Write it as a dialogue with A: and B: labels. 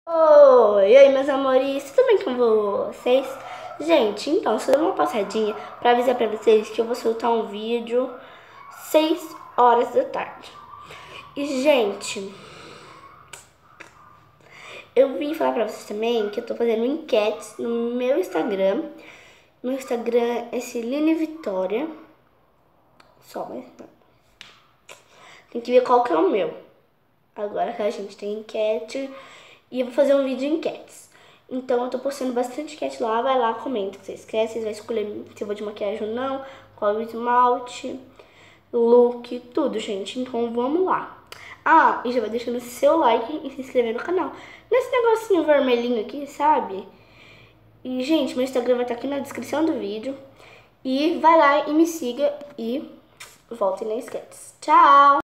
A: Oi, oi, meus amores, tudo bem com vocês? Gente, então, só dando uma passadinha pra avisar pra vocês que eu vou soltar um vídeo 6 horas da tarde. E, gente, eu vim falar pra vocês também que eu tô fazendo enquetes no meu Instagram. Meu Instagram é Celine Vitória. Só, mas não. Tem que ver qual que é o meu. Agora que a gente tem enquete e eu vou fazer um vídeo de enquetes. Então eu tô postando bastante enquete lá, vai lá, comenta o que vocês querem, vocês vão escolher se eu vou de maquiagem ou não, qual o esmalte, look, tudo, gente. Então vamos lá. Ah, e já vai deixando seu like e se inscrever no canal. Nesse negocinho vermelhinho aqui, sabe? E, gente, meu Instagram vai estar aqui na descrição do vídeo. E vai lá e me siga e volte na enquetes. Tchau!